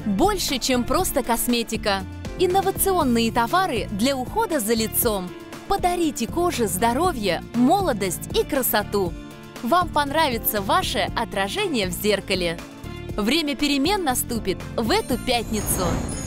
Больше, чем просто косметика. Инновационные товары для ухода за лицом. Подарите коже здоровье, молодость и красоту. Вам понравится ваше отражение в зеркале. Время перемен наступит в эту пятницу.